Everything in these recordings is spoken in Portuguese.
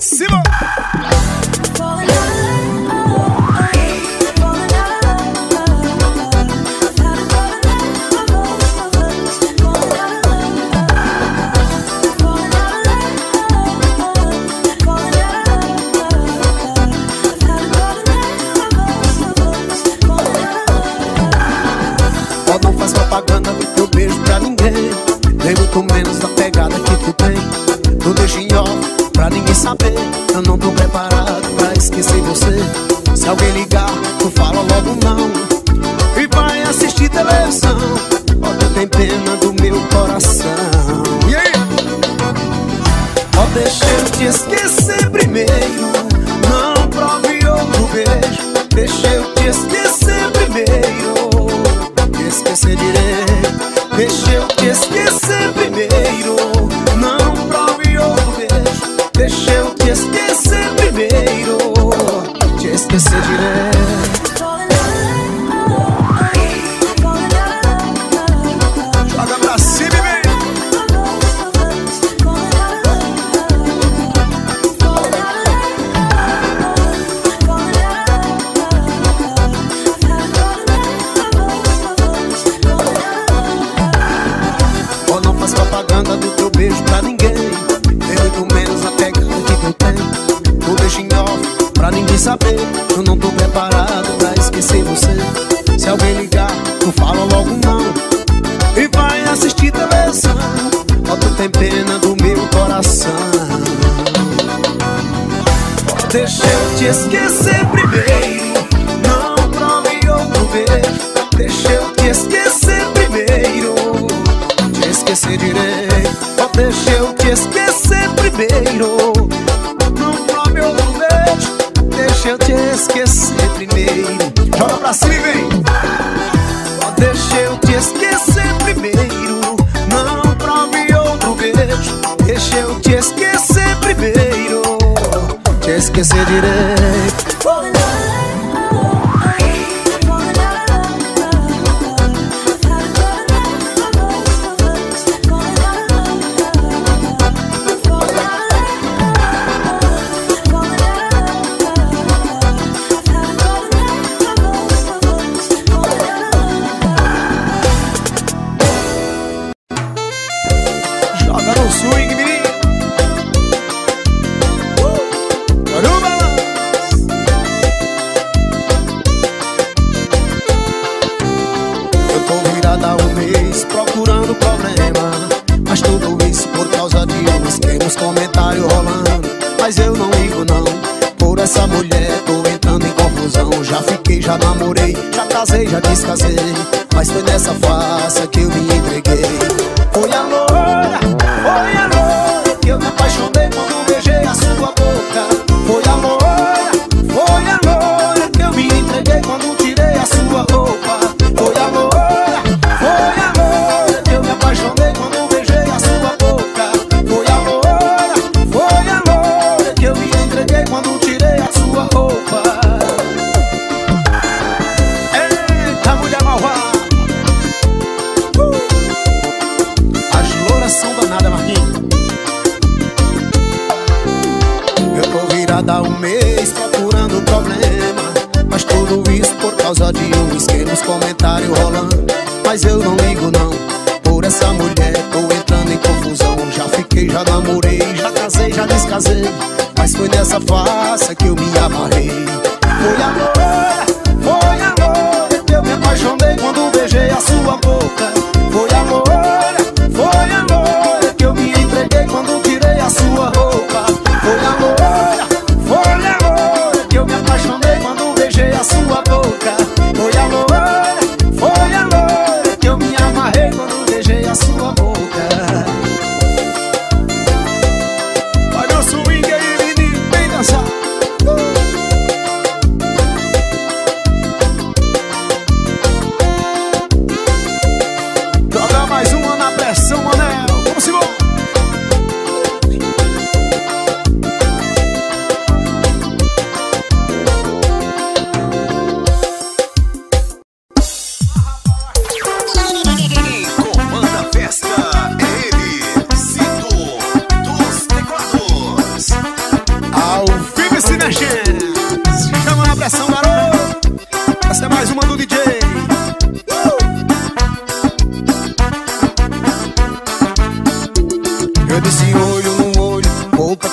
cima! Ó, não faz propaganda do teu beijo pra ninguém, nem muito menos da pegada que tu tem. Não deixa em off pra ninguém saber, eu não tô preparado pra esquecer você. Se alguém ligar, tu fala logo não e vai assistir televisão. Ó, tu tem pena do meu coração. E aí? Ó, deixa eu te esquecer primeiro, não prove outro beijo. Deixa eu te esquecer primeiro, esquecer direito. Deixa eu te esquecer primeiro, não prove outro beijo. Deixa eu te esquecer primeiro, te esquecer direito. Joga pra cima, bebê! Ó, não faz propaganda do teu beijo pra ninguém, nem muito menos a pegada que tu tem. Não deixa em off pra ninguém saber, eu não tô preparado pra esquecer você. Se alguém ligar, tu fala logo não e vai assistir televisão. Ó, tu tem pena do meu coração. Ó, deixa eu te esquecer primeiro, não prove outro beijo. Deixa eu te esquecer primeiro, te esquecer direito. Ó, deixa eu te esquecer primeiro, não prove outro beijo. Deixa eu te esquecer primeiro. Joga pra cima, vem! Ó, deixa eu te esquecer primeiro, não prove outro beijo. Deixa eu te esquecer primeiro, te esquecer direito. Joga no swing, menino! Caramba! Eu tô virada há um mês procurando problema, mas tudo isso por causa de uns queimos comentário rolando. Mas eu não ligo não, por essa mulher tô entrando em confusão. Já fiquei, já namorei, já casei, já descasei, mas foi nessa farsa que eu me entreguei. Foi a loura que eu me apaixonei quando beijei a sua boca. Foi a loura que eu me entreguei quando tirei a sua roupa. Foi a loura que eu me apaixonei quando beijei a sua boca. Foi a loura que eu me entreguei quando tirei a sua roupa. Eita, mulher malvada! As louras são danadas, Marquinhos. Eu tô virada há um mês procurando problema, mas tudo isso por causa de um esquema, uns comentários rolando. Mas eu não ligo não, por essa mulher tô entrando em confusão. Já fiquei, já namorei, já casei, já descasei, mas foi nessa farsa que eu me amarrei. Foi a loura que eu me apaixonei quando beijei a sua boca. Foi a loura que eu me entreguei quando tirei a sua roupa. Foi a loura que eu me apaixonei quando beijei a sua boca. Foi a loura que eu me amarrei quando beijei a sua boca. Olha o swing aí, menino, vem dançar!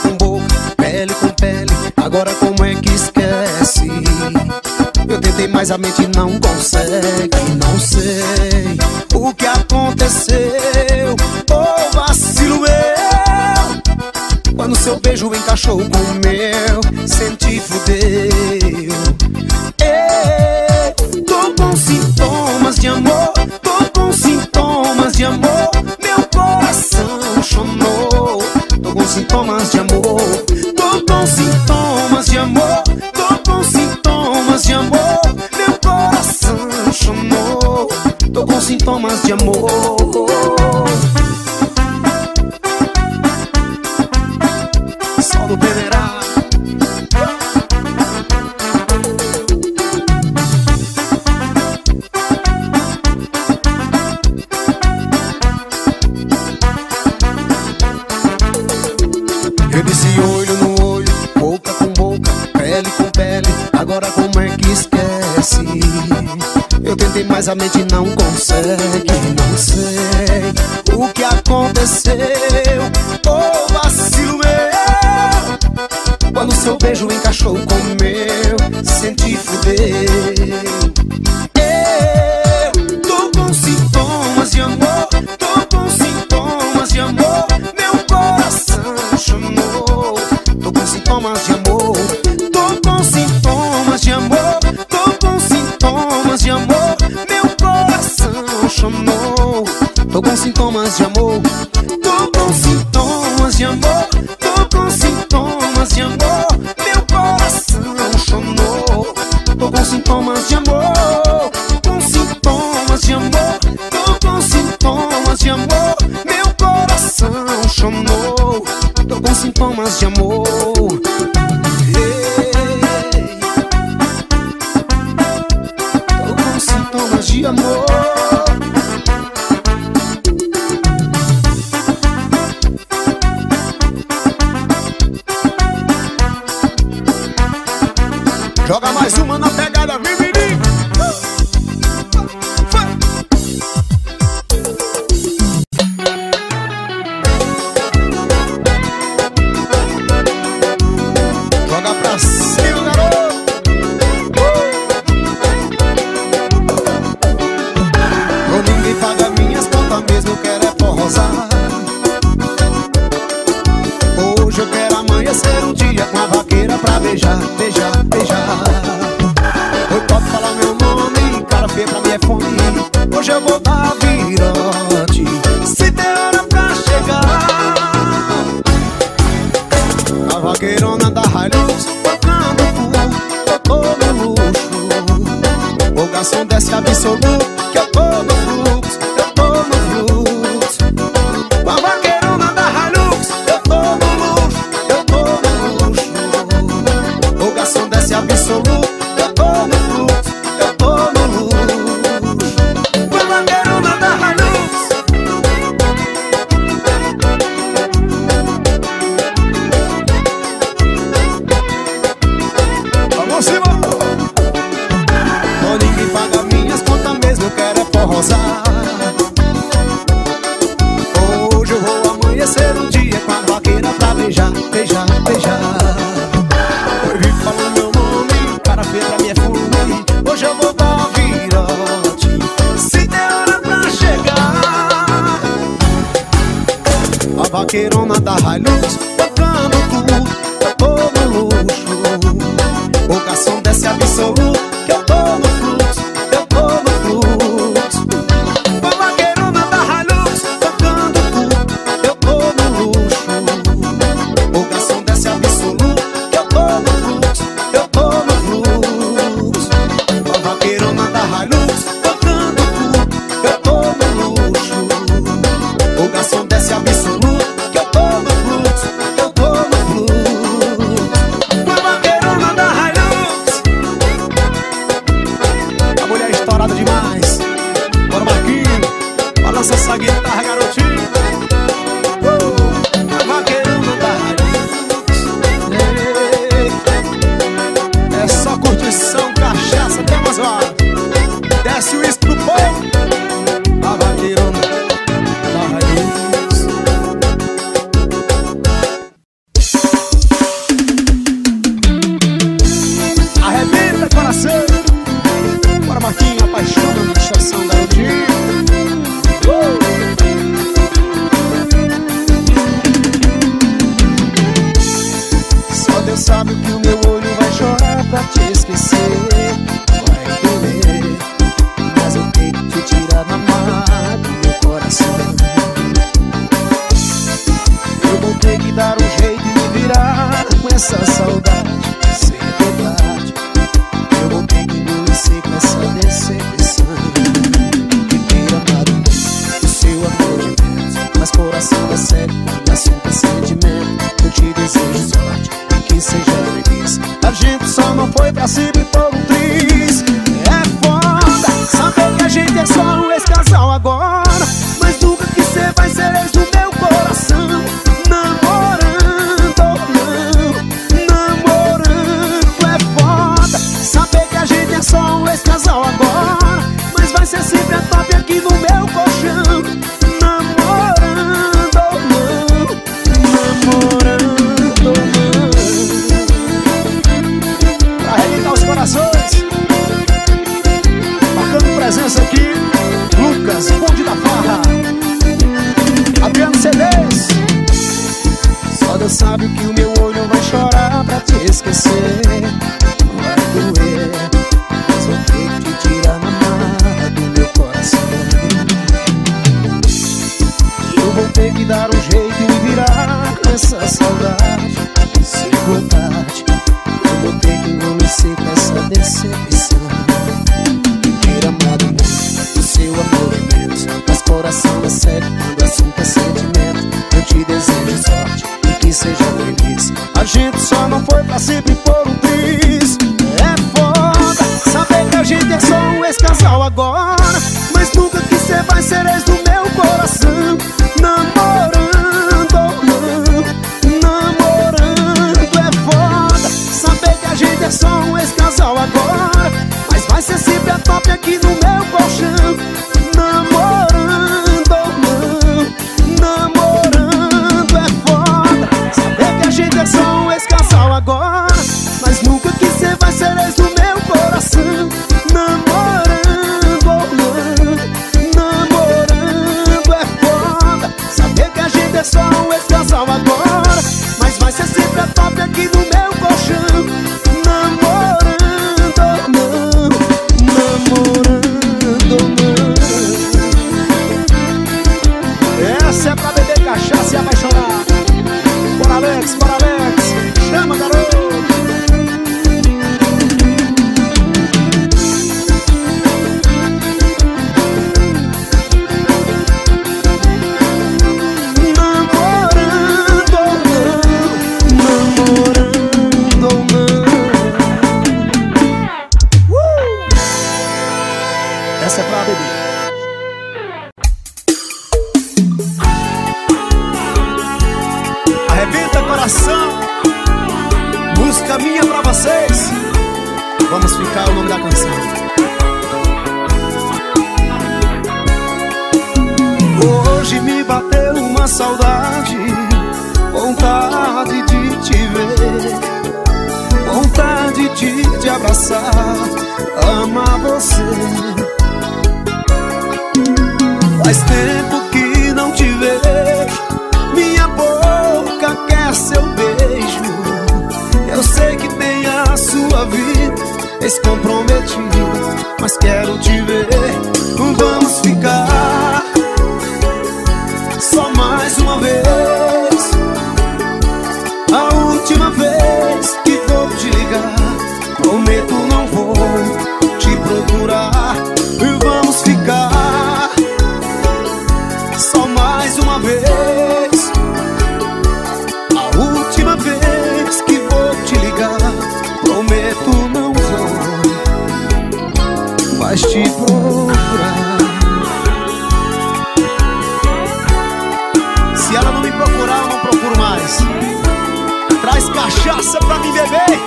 com boca, pele com pele, agora como é que esquece? Eu tentei, mas a mente não consegue. Não sei o que aconteceu, oh vacilo eu, quando seu beijo encaixou com o meu, senti fudeu. Ei, tô com sintomas de amor, tô com sintomas de amor, meu coração chonou. Tô com sintomas de amor, tô com sintomas de amor, tô com sintomas de amor, meu coração chonou. Tô com sintomas de amor. Sol do Peneira. Eu disse olho no olho, boca com boca, pele com pele, agora como é que esquece? Eu tentei, mas a mente não consegue. Não sei o que aconteceu, oh vacilo meu, quando seu beijo encaixou com o meu, senti fudeu. Eu tô com sintomas de amor, tô com sintomas de amor, meu coração chonou. Tô com sintomas de amor, tô com sintomas de amor, tô com sintomas de amor, meu coração chonou. Tô com sintomas de amor, tô com sintomas de amor, tô com sintomas de amor, meu coração chonou. Tô com sintomas de amor, com sintomas de amor, tô com sintomas de amor, meu coração chonou. Tô com sintomas de amor. Tô com sintomas de amor. Joga mais uma na pegada, Mimiri. Joga pra cima, garoto. Ou ninguém paga minhas contas mesmo, eu quero é forrosar. Hoje eu quero amanhecer um dia com a vaqueira pra beijar, beijar, beijar. Oi, pode falar meu nome, cara feia pra mim é fome. Hoje eu vou dar virote, se der hora pra chegar. A vaqueirona da Hilux tocando full, eu tô no luxo. O garçom desce absoluto, que eu tô no fluxo, eu tô no fluxo. Com a vaqueirona da Hilux, eu tô no luxo, eu tô no luxo. O garçom desce absoluto, eu tô no fluxo, eu tô no luxo. Com a vaqueirona da Hilux. Vamos cima. Ou ninguém paga minhas contas mesmo, eu quero é forrosar. Hoje eu vou amanhecer um dia com a vaqueira pra beijar, beijar, beijar. Oi, vi falando meu nome, cara feia pra mim é fome. Hoje eu vou dar virote, se der hora pra chegar. A vaqueirona da Hilux tocando tudo, eu tô no luxo. O garçom desce absoluto, que eu tô no fluxo, eu tô no fluxo. Com a vaqueirona da Hilux tocando tudo, eu tô no luxo. O garçom desce absoluto, que eu tô no fluxo, eu tô no fluxo. Com a vaqueirona da Hilux tocando tudo, eu tô no luxo. O garçom desce absoluto, que eu tô no fluxo, sabe que o meu olho vai chorar pra te esquecer. Vai doer, mas eu tenho que te tirar da marra do meu coração. Eu vou ter que dar um jeito e me virar com essa saudade sem piedade. Eu vou ter que engolir seco essa decepção. Fiquei amado do seu amor de Deus, mas coração é sério quando o assunto é sentimento. Eu te desejo sorte e que seja feliz. A gente só não foi pra sempre por um triz. É foda saber que a gente é só um ex-casal agora, mas nunca que cê vai ser ex do meu coração. Namorando ou não, namorando é foda saber que a gente é só um ex-casal agora, mas vai ser sempre a top aqui no meu colchão. Namorando ou não, namorando ou não. Pra reivindicar os corações, marcando presença aqui, Lucas, Bonde da Farra, Adriano CDs. Só Deus sabe que o meu olho vai chorar pra te esquecer. Vai doer, mas eu tenho que te tirar na marra do meu coração. Eu vou ter que dar um jeito e me virar com essa saudade sem vontade. Eu vou ter que engolir seco essa decepção. Fiquei amado do seu amor imenso, mas coração é sério quando o assunto é sentimento. Eu te desejo sorte e que seja feliz. A gente só não foi pra sempre por um triz. É foda saber que a gente é só um ex-casal agora, mas nunca que cê vai ser ex do meu coração. Namorando ou não, namorando é foda saber que a gente é só um ex-casal agora, mas vai ser sempre a top aqui no meu colchão. Namorando ou não, namorando é foda saber que a gente é só um ex-casal agora, mas nunca que cê vai ser ex do meu coração. Namorando ou não, namorando é foda saber que a gente é só um ex-casal agora, mas vai ser sempre a top aqui no meu colchão. Namorando ou não, namorando ou não. Essa é pra beber cachaça e apaixonar. Bora Alex, chama garoto. Namorando ou não, namorando ou não. Essa é pra beber. Arrebenta coração, música minha pra vocês. Vamos ficar o nome da canção. Hoje me bateu uma saudade, vontade de te ver, vontade de te abraçar, amar você. Faz tempo que não te vejo, minha boca quer seu beijo. Eu sei que tem a sua vida descomprometida, mas quero te ver. Vamos ficar só mais uma vez, a última vez que vou te ligar. Prometo não vou te procurar. Vamos ficar só mais uma vez, a última vez que vou te ligar. Prometo não vou mais te procurar. Se ela não me procurar, eu não procuro mais. Traz cachaça pra mim beber.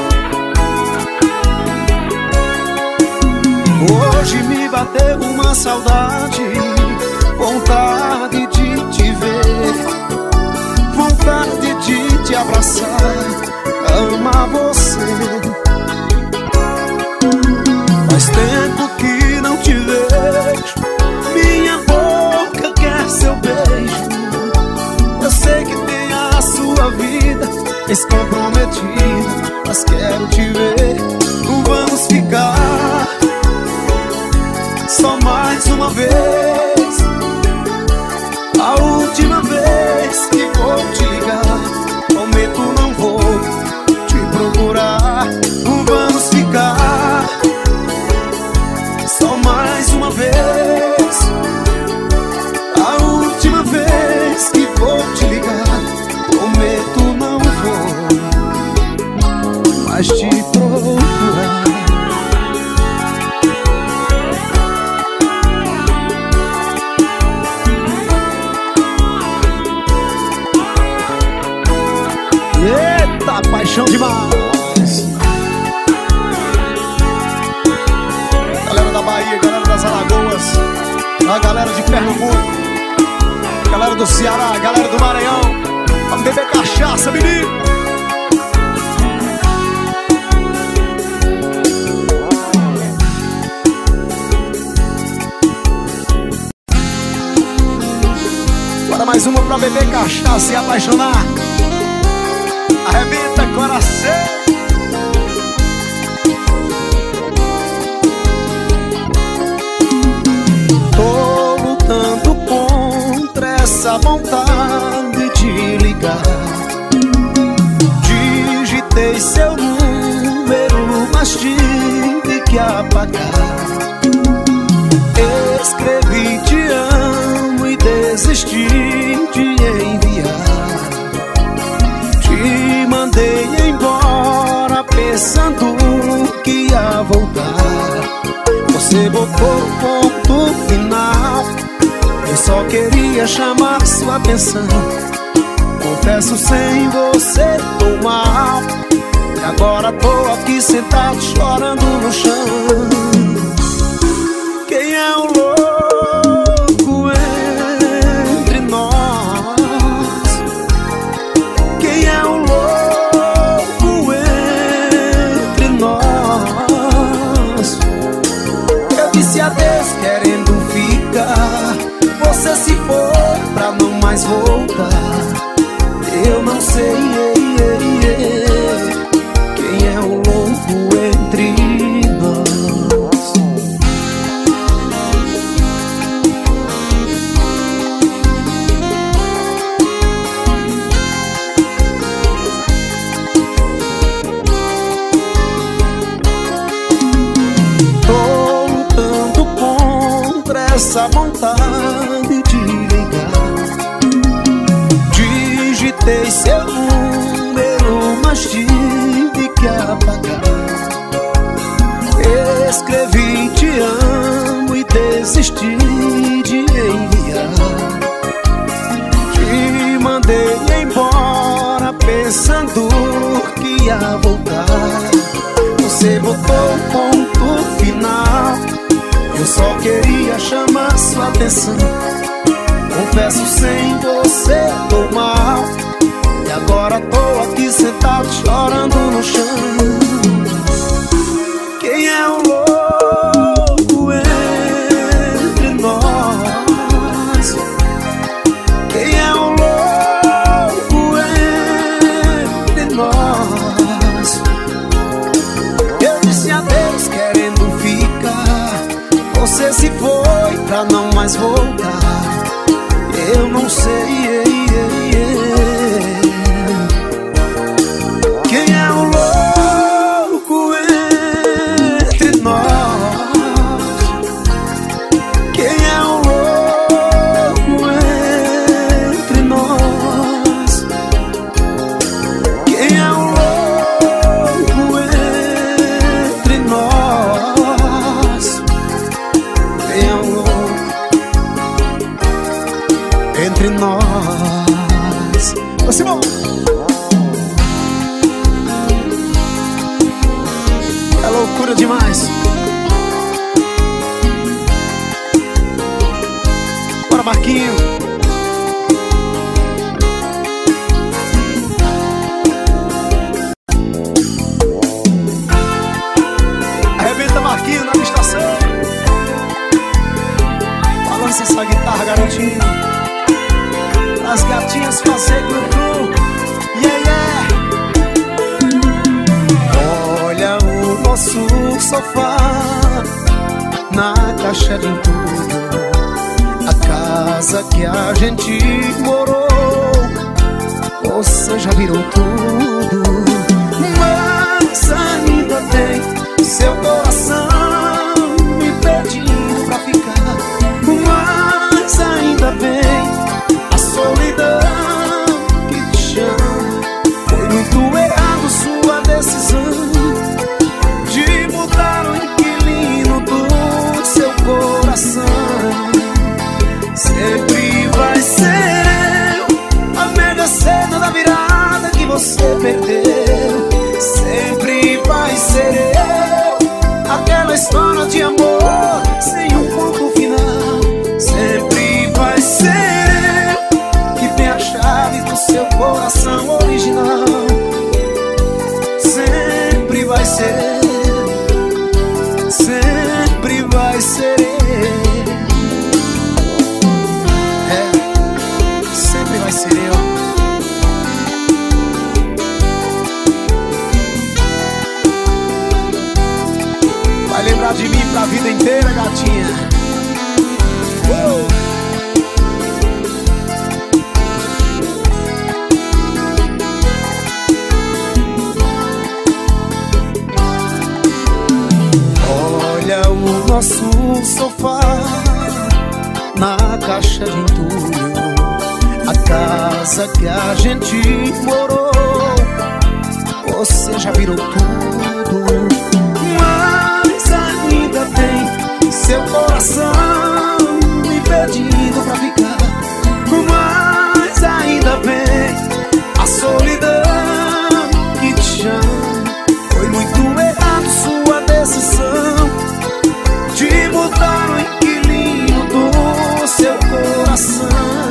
Hoje me bateu uma saudade, vontade de te ver, vontade de te abraçar, amar você. Faz tempo que não te vejo, minha boca quer seu beijo. Eu sei que tem a sua vida descomprometida, comprometido, mas quero te ver. Vamos ficar só mais uma vez, a última vez que vou te ligar. Prometo não vou te procurar. Vamos ficar só mais uma vez, a última vez que vou te ligar. Prometo não vou mais te procurar. Eita, paixão demais. Galera da Bahia, galera das Alagoas, a galera de Pernambuco, galera do Ceará, galera do Maranhão, vamos beber cachaça, menino. Bora mais uma pra beber cachaça e apaixonar. Arrebenta coração. Tô lutando contra essa vontade de ligar. Digitei seu número, mas tive que apagar. Escrevi te amo e desisti de enviar. Te mandei embora pensando que ia voltar. Você botou ponto final, eu só queria chamar sua atenção. Confesso, sem você tô mal, e agora tô aqui sentado chorando no chão. Quem é o louco entre nós? Quem é o louco entre nós? Eu disse adeus querendo ficar, você se foi pra não mais voltar. Eu não sei quem é o louco entre nós. Tô lutando contra essa vontade de ligar. Digitei seu número, mas tive que apagar. Escrevi te amo e desisti de enviar. Te mandei embora pensando que ia voltar. Você botou ponto final, eu só queria chamar sua atenção. Confesso, sem você tô mal, e agora tô aqui sentado chorando no chão. Quem é o louco entre nós? Quem é o louco entre nós? Eu disse adeus querendo ficar, você se foi pra não mais voltar. Eu não sei quem é o louco entre nós. Quem é o louco entre nós? Quem é o louco entre nós? Quem é o louco entre nós? Ô Simão! É loucura demais. Bora, Marquinho. Arrebenta, Marquinho, na estação. Balança essa guitarra, garotinho. As gatinhas fazer glu-glu. Yeah, yeah. no sofá, na caixa de entulho, a casa que a gente morou, você já virou tudo. Mas ainda tem seu coração me pedindo pra ficar. Mas ainda vem a solidão que te chama. Foi muito errado sua decisão de mudar o inquilino do seu coração. Sempre vai ser eu, a mega cena da virada que você perdeu. Sempre vai ser eu, aquela história de amor sem um ponto final. Sempre vai ser eu, que tem a chave do seu coração original. Sempre vai ser eu, sempre vai ser eu. Sempre vai ser eu. Vai lembrar de mim pra vida inteira, gatinha. Olha o nosso sofá na caixa de entulho, a casa que a gente morou, você já virou tudo. Mas ainda tem seu coração me pedindo pra ficar. Mas ainda vem a solidão que te chama. Foi muito errado sua decisão de mudar o inquilino do seu coração.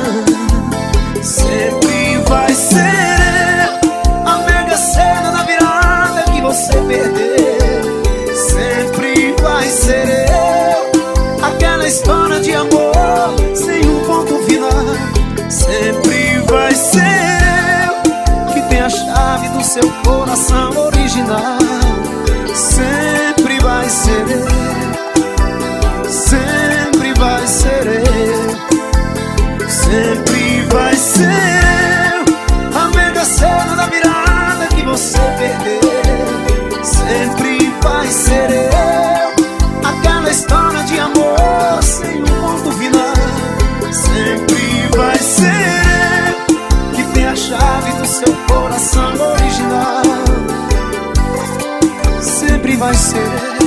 Sempre vai ser eu, a mega cena da virada que você perdeu. Sempre vai ser eu, aquela história de amor sem um ponto final. Sempre vai ser eu, que tem a chave do seu coração original. Sempre vai ser eu, sempre vai ser eu. Sempre vai ser eu, a mega cena da virada que você perdeu. Sempre vai ser eu, aquela história de amor sem um ponto final. Sempre vai ser eu, que tem a chave do seu coração original. Sempre vai ser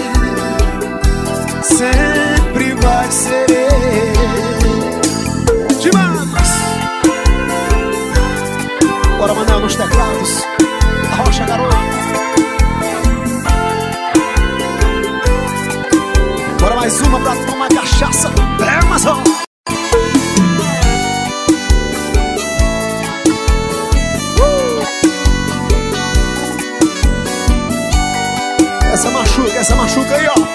eu, sempre vai ser eu. Bora, Manel, nos teclados. Arrocha, garoto. Bora mais uma pra tomar cachaça. É, mas ó. Essa machuca aí, ó.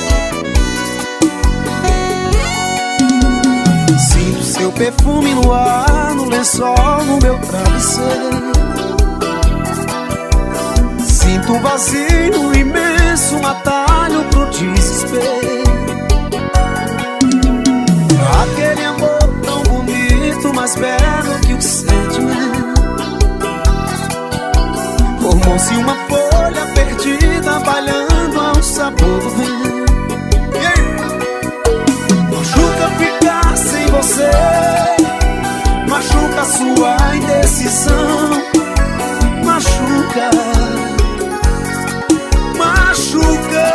Sinto seu perfume no ar, no lençol, no meu travesseiro. Sinto um vazio imenso, um atalho pro desespero. Aquele amor tão bonito, mais belo que o sentimento. Formou-se uma folha perdida, balhando ao sabor do vento. Machuca ficar sem você, machuca sua indecisão. Machuca, machuca,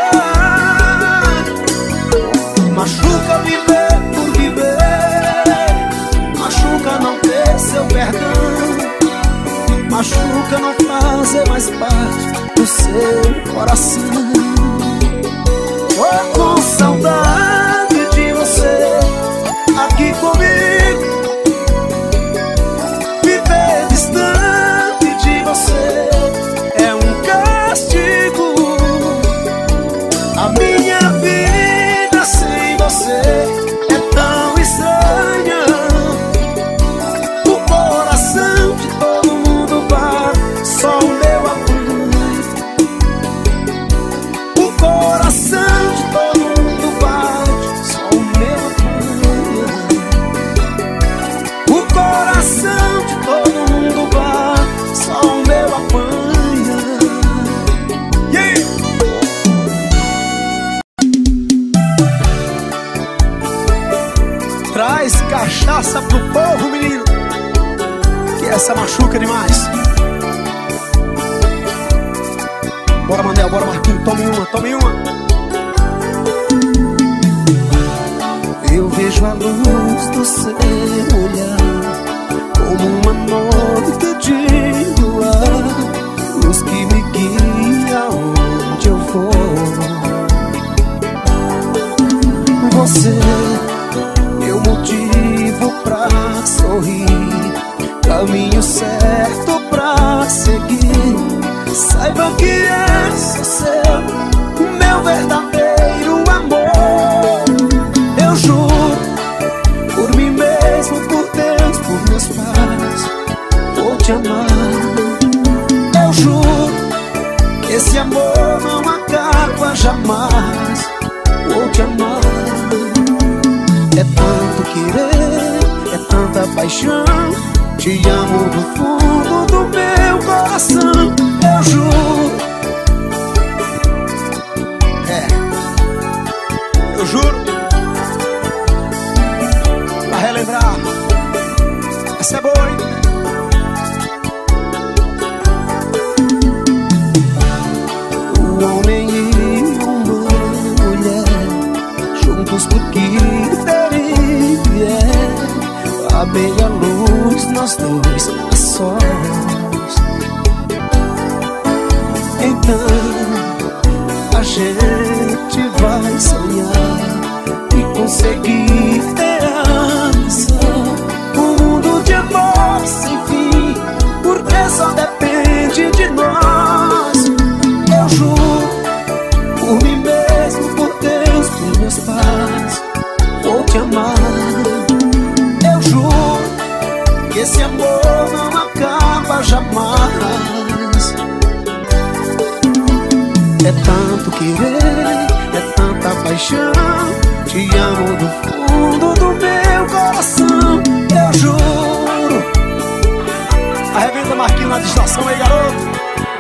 machuca viver por viver. Machuca não ter seu perdão. Machuca não fazer mais parte do seu coração. Oh, com saudade de você aqui comigo. Viver distante de você é um castigo. A minha vida sem você é tão estranha. O coração de todo mundo bate, só o meu apanha. cachaça pro povo, menino, que essa machuca demais. Bora, Manel, bora, Marquinhos, tome uma, tome uma. Eu vejo a luz do seu olhar como uma noite de luar, luz que me guia onde eu vou. Você, meu motivo pra sorrir, caminho certo pra seguir. Saiba que esse é seu, meu verdadeiro amor. Eu juro, por mim mesmo, por Deus, por meus pais, vou te amar. Eu juro que esse amor não acaba jamais. Vou te amar. É tanto querer, é tanta paixão. Te amo do fundo do meu coração. Eu juro. Eu juro. Pra relembrar, essa é boa, hein? O homem e uma mulher, juntos porque teria a meia luz, nós dois a sós. Então a gente vai sonhar e conseguir realizar um mundo de amor sem fim, porque só depende de nós. Eu juro, por mim mesmo, por Deus, por meus pais, vou te amar. Eu juro que esse amor não acaba jamais. É tanto querer, é tanta paixão. Te amo do fundo do meu coração. Eu juro. Arrebenta, Marquinhos, na distração aí, garoto.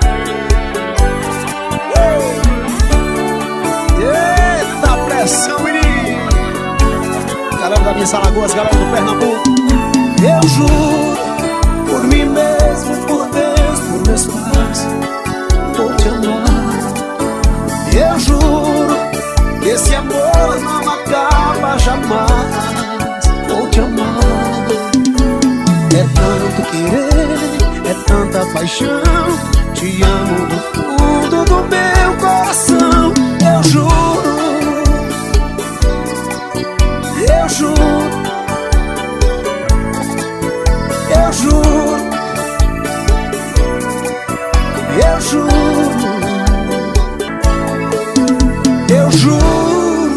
Eita pressão, menino. Galera da minhas Alagoas, galera do Pernambuco. Eu juro, por mim mesmo, por Deus, por meus pais, vou te amar. Eu juro que esse amor não acaba jamais. Vou te amar. É tanto querer, é tanta paixão. Te amo do fundo do meu coração. Eu juro. Eu juro. Eu juro. Eu juro. Eu juro.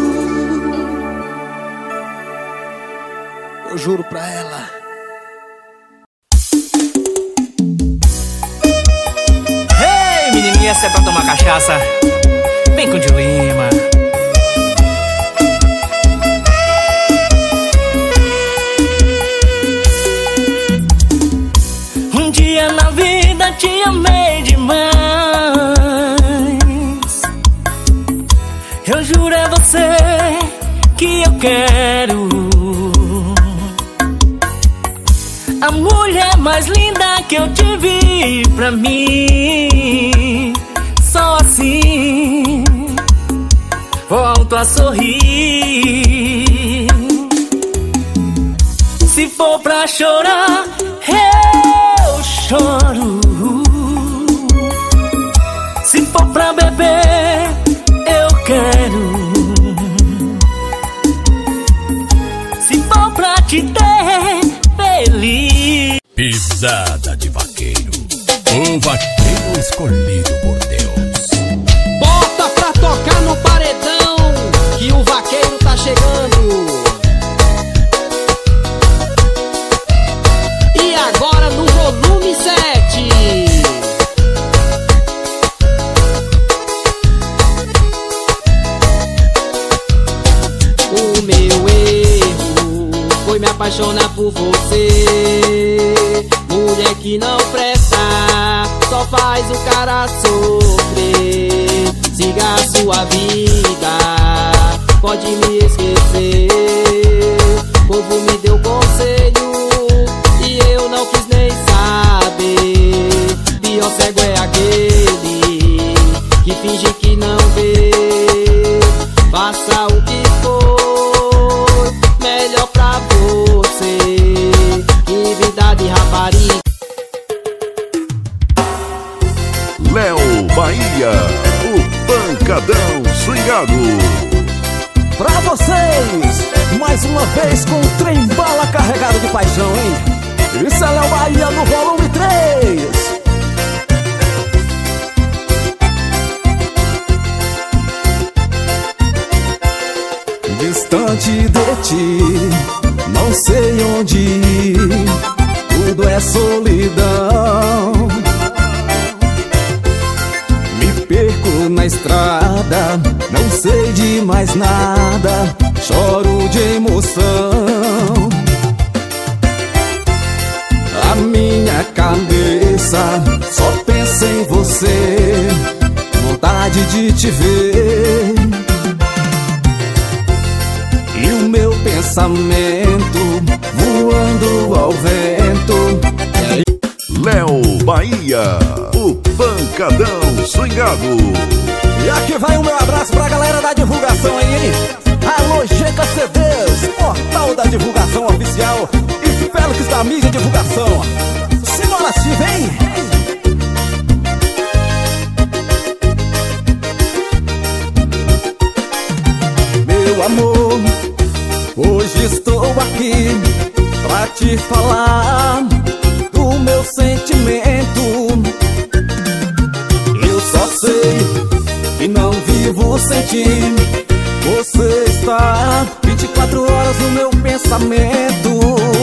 Eu juro pra ela. Hey, menininha, essa é pra tomar cachaça. Vem com o Dilema. Um dia na vida te amei demais. Eu juro, é você que eu quero. A mulher mais linda que eu tive pra mim. Só assim volto a sorrir. Se for pra chorar, eu choro. Se for pra beber, eu quero. Se for pra te ter feliz. Pisada de vaqueiro, o vaqueiro escolhido por Deus. Bota pra tocar no paredão, que o vaqueiro tá chegando. E agora no volume 7. O meu erro foi me apaixonar por você. Mulher que não presta, só faz o cara sofrer. Siga a sua vida, pode me esquecer. O povo me deu Bahia, o pancadão swingado. Pra vocês, mais uma vez com o trem bala carregado de paixão, hein? Isso é Léo Bahia no volume 3. Distante de ti, não sei onde ir, tudo é solidão. Me perco na estrada, não sei de mais nada, choro de emoção. A minha cabeça só pensa em você, vontade de te ver. E o meu pensamento voando ao vento. Léo Bahia, o pancadão swingado. E aqui vai o meu abraço pra galera da divulgação aí, hein? Alô, GK CDs, portal da divulgação oficial, e Félix da mídia divulgação. Simbora, se vem! Meu amor, hoje estou aqui pra te falar do meu sentimento. Eu só sei que não vivo sem ti. Você está 24 horas no meu pensamento.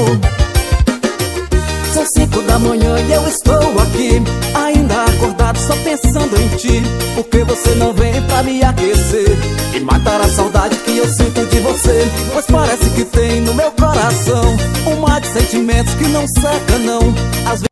São 5 da manhã e eu estou aqui, ainda acordado, só pensando em ti. Porque você não vem pra me aquecer e matar a saudade que eu sinto de você. Pois parece que tem no meu coração um mar de sentimentos que não seca não. Às vezes